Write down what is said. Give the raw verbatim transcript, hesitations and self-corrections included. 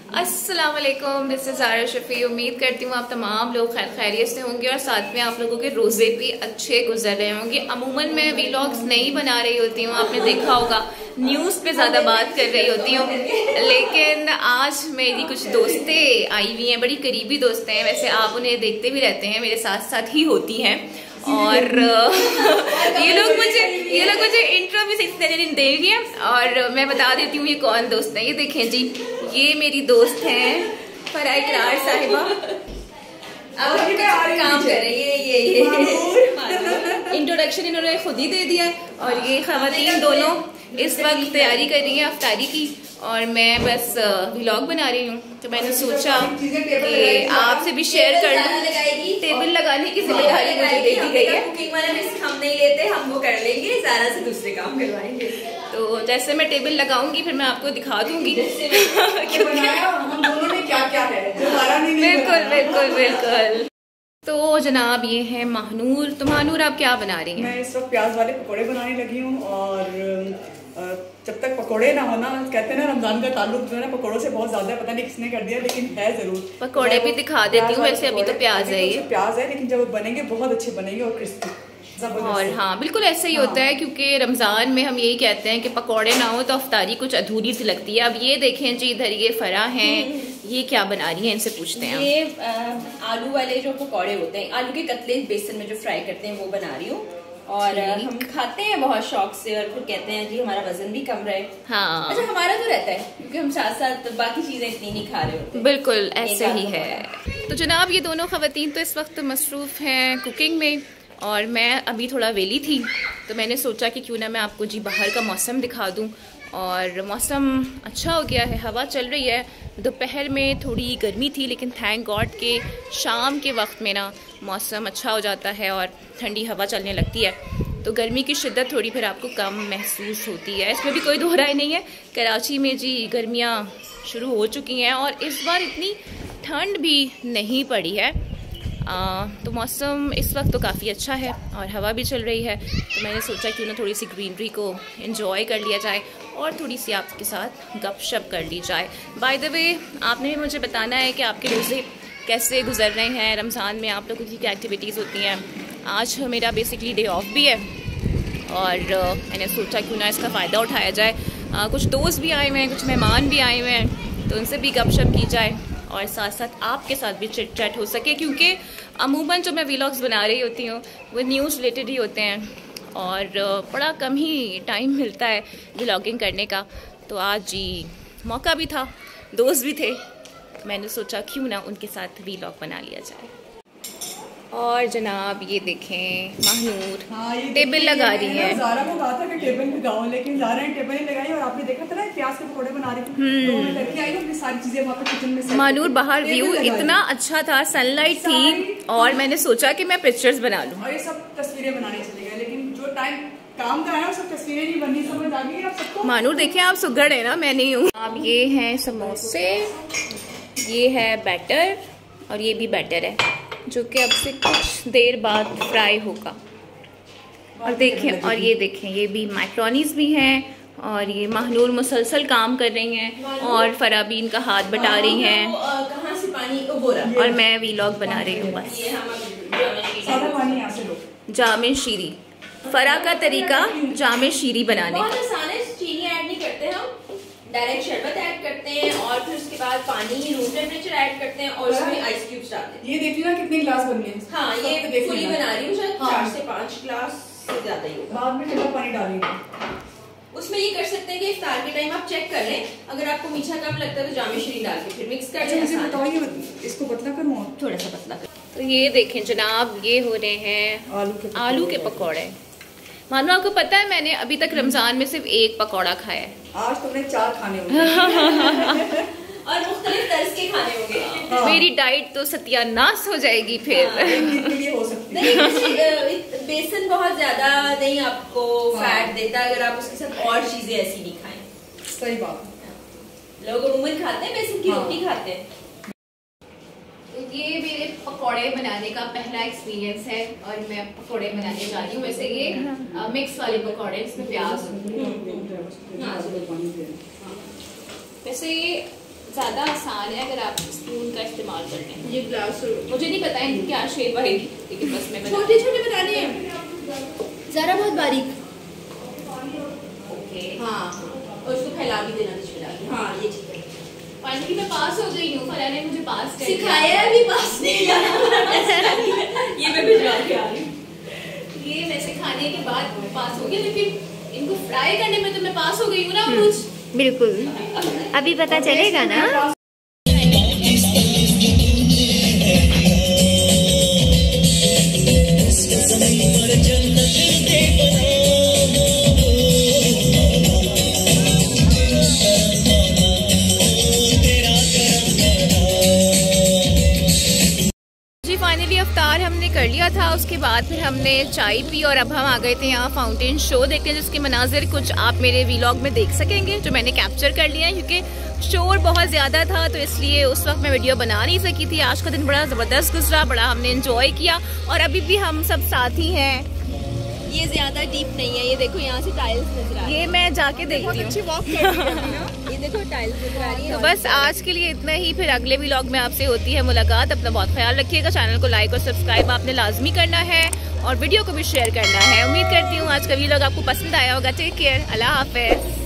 अस्सलाम वालेकुम, this is Zaara Shafi. उम्मीद करती हूँ आप तमाम लोग खैर खैरियत से होंगे और साथ में आप लोगों के रोज़े भी अच्छे गुजर रहे होंगे। अमूमन मैं वीलॉग्स नहीं बना रही होती हूँ, आपने देखा होगा न्यूज़ पे ज़्यादा बात कर रही होती हूँ, लेकिन आज मेरी कुछ दोस्तें आई हुई हैं, बड़ी करीबी दोस्तें हैं। वैसे आप उन्हें देखते भी रहते हैं, मेरे साथ साथ ही होती हैं और ये लोग मुझे ये लोग मुझे इंट्रो भी सही तरीके दे रही हैं। और मैं बता देती हूँ ये कौन दोस्त हैं। ये देखें जी, ये मेरी दोस्त हैं फराह इकरार साहिबा। अब काम कर रही है ये ये इंट्रोडक्शन इन्होंने खुद ही दे दिया है। और ये खवातीन दोनों इस वक्त तैयारी कर रही हैं अफ्तारी की और मैं बस व्लॉग बना रही हूँ, तो मैंने सोचा कि आपसे भी शेयर कर लूँ। टेबल लगाने की जिम्मेदारी मुझे दे दी गई है। कुकिंग वाला रिस्क हम नहीं लेते, हम वो कर लेंगे, ज़ारा से दूसरे काम करवाएंगे। तो जैसे मैं टेबल लगाऊंगी फिर मैं आपको दिखा दूंगी हम दोनों ने क्या क्या है जो ज़ारा ने नहीं बिल्कुल बिल्कुल बिल्कुल। तो जनाब ये है महानूर। तो महानूर आप क्या बना रही हैं? मैं इस वक्त प्याज वाले पकोड़े बनाने लगी हूँ और जब तक पकोड़े ना होना, कहते हैं ना रमजान का ताल्लुक जो है ना पकोड़ों से बहुत ज्यादा है। पता नहीं किसने कर दिया, लेकिन है जरूर। पकोड़े भी दिखा देती हूँ, वैसे अभी तो प्याज है, ये प्याज है, लेकिन जब बनेंगे बहुत अच्छे बनेंगे और क्रिस्पी। और हाँ बिल्कुल ऐसा ही होता है, क्योंकि रमजान में हम यही कहते हैं कि पकोड़े ना हो तो अफ्तारी कुछ अधूरी सी लगती है। अब ये देखें जी, इधर ये फरा हैं, ये क्या बना रही हैं, इनसे पूछते हैं। ये आलू वाले जो पकोड़े होते हैं, आलू के कतले बेसन में जो फ्राई करते हैं, वो बना रही हूँ। और हम खाते हैं बहुत शौक से और फिर कहते हैं जी हमारा वजन भी कम रहे। हाँ अच्छा, हमारा तो रहता है क्योंकि हम साथ साथ बाकी चीजें इतनी नहीं खा रहे होते। बिल्कुल ऐसे ही है। तो जनाब ये दोनों खवातीन तो इस वक्त मसरूफ हैं कुकिंग में और मैं अभी थोड़ा वेली थी, तो मैंने सोचा कि क्यों ना मैं आपको जी बाहर का मौसम दिखा दूं। और मौसम अच्छा हो गया है, हवा चल रही है। दोपहर में थोड़ी गर्मी थी, लेकिन थैंक गॉड के शाम के वक्त में ना मौसम अच्छा हो जाता है और ठंडी हवा चलने लगती है, तो गर्मी की शिद्दत थोड़ी फिर आपको कम महसूस होती है। इसमें भी कोई दो राय नहीं है। कराची में जी गर्मियाँ शुरू हो चुकी हैं और इस बार इतनी ठंड भी नहीं पड़ी है। आ, तो मौसम इस वक्त तो काफ़ी अच्छा है और हवा भी चल रही है, तो मैंने सोचा क्यों ना थोड़ी सी ग्रीनरी को एंजॉय कर लिया जाए और थोड़ी सी आपके साथ गपशप कर ली जाए। बाय द वे, आपने भी मुझे बताना है कि आपके रोज़े कैसे गुजर रहे हैं। रमज़ान में आप लोगों की क्या एक्टिविटीज़ होती हैं। आज मेरा बेसिकली डे ऑफ भी है और मैंने सोचा क्यों ना इसका फ़ायदा उठाया जाए। आ, कुछ दोस्त भी आए हुए हैं, कुछ मेहमान भी आए हुए हैं, तो उनसे भी गपशप की जाए और साथ साथ आपके साथ भी चिट चैट हो सके, क्योंकि अमूमन जो मैं व्लॉग्स बना रही होती हूँ वो न्यूज़ रिलेटेड ही होते हैं और बड़ा कम ही टाइम मिलता है व्लॉगिंग करने का। तो आज जी मौका भी था, दोस्त भी थे, मैंने सोचा क्यों ना उनके साथ व्लॉग बना लिया जाए। और जनाब ये देखें महानूर हाँ, टेबल लगा रही है। ज़ारा को कहा था कि टेबल लगाओ, लेकिन ज़ारा ने टेबल नहीं लगाई और आपने देखा था ना प्याज के पकोड़े बना रही थी, तो मैं करके आई अपनी सारी चीजें वहाँ पे किचन में। महानूर बाहर व्यू इतना अच्छा था, सनलाइट थी और मैंने सोचा कि मैं पिक्चर्स बना लूं। और ये सब तस्वीरें बनाने चले गए, लेकिन जो टाइम काम का है ना सब तस्वीरें नहीं बननी, समझ आ गई आप सबको। महानूर देखिए, आप सुगड़ है ना, मैं नहीं हूँ। अब ये हैं समोसे, ये है बैटर और ये भी बैटर है जो कि अब से कुछ देर बाद फ्राई होगा। और देखें, और ये देखें, ये भी मैक्रोनीज भी हैं और ये महानूर मुसलसल काम कर रही हैं और फराबीन का हाथ बटा रही हैं। कहाँ से पानी हो रहा और मैं व्लॉग बना रही हूँ बस। जामे शीरी, फरा का तरीका जामे शीरी बनाने बहुत आसान है। चीनी ऐड नहीं करते हम, डायरेक्ट शरबत ऐड करते हैं और फिर उसके बाद पानी रूम टेम्परेचर ऐड करते हैं और उसमें आइस क्यूब्स डालते हैं। ये देखिए ना कितने ग्लास बन गए। हाँ, ये फुली बना रही हूँ, शायद चार से पाँच ग्लास से ज्यादा ही होगा। बाद में ठंडा पानी डालेंगे। उसमें ये कर सकते हैं कि इफ्तार के टाइम आप चेक कर लें, अगर आपको मीठा कम लगता है तो जामे शीरी डाल के फिर मिक्स कर लें। इसको पतला करूँ, थोड़ा सा पतला कर। तो ये देखें जनाब, ये हो रहे हैं आलू के आलू के पकौड़े। मानो आपको पता है मैंने अभी तक रमजान में सिर्फ एक पकौड़ा खाया है। आज तुमने चार खाने होंगे और मुख्तलिफ तर्ज के खाने होंगे। हाँ। मेरी डाइट तो सत्यानाश हो जाएगी फिर। हाँ। ये हो सकती है। नहीं, बेसन बहुत ज्यादा नहीं आपको फैट देता अगर आप उसके साथ और चीजें ऐसी नहीं खाएं। सही बात है। लोग अमूमन खाते हैं बेसन की हाँ। रोटी खाते हैं। ये मेरे पकोड़े बनाने का पहला एक्सपीरियंस है और मैं पकोड़े बनाने जा रही हूँ। वैसे ये मिक्स वाले पकोड़े, इसमें प्याज। वैसे ये ज़्यादा आसान है अगर आप स्पून का इस्तेमाल करते हैं। ये ग्लास मुझे नहीं पता इनकी क्या शेप आएगी, लेकिन बस मैं छोटे छोटे बनाने हैं, ज़रा बहुत बारीक। ओके हाँ और उसको फैला भी देना बीच में। हाँ ये ठीक है। फाइनली मैं पास हो गई हूँ, फरिया ने मुझे पास कर सिखाया भी पास नहीं ये मैं भिजवा के आ रही हूँ। ये मैं सिखाने के बाद पास हो गई, लेकिन इनको फ्राई करने में तो मैं पास हो गई हूँ ना कुछ। बिल्कुल, अभी पता चलेगा ना। फाइनली अफ्तार हमने कर लिया था, उसके बाद फिर हमने चाय पी और अब हम आ गए थे यहाँ फाउंटेन शो देखने, जिसके मनाजिर कुछ आप मेरे वीलॉग में देख सकेंगे जो मैंने कैप्चर कर लिया है, क्योंकि शोर बहुत ज़्यादा था तो इसलिए उस वक्त मैं वीडियो बना नहीं सकी थी। आज का दिन बड़ा ज़बरदस्त गुजरा, बड़ा हमने एंजॉय किया और अभी भी हम सब साथ ही हैं। ये ज्यादा डीप नहीं है, ये देखो यहाँ से टाइल्स नजर आ रही है। ये मैं जाके देखती हूँ। ये देखो टाइल्स नजर आ रही है। तो बस आज के लिए इतना ही, फिर अगले व्लॉग में आपसे होती है मुलाकात। अपना बहुत ख्याल रखिएगा, चैनल को लाइक और सब्सक्राइब आपने लाजमी करना है और वीडियो को भी शेयर करना है। उम्मीद करती हूँ आज का व्लॉग आपको पसंद आया होगा। टेक केयर, अल्लाह हाफिज।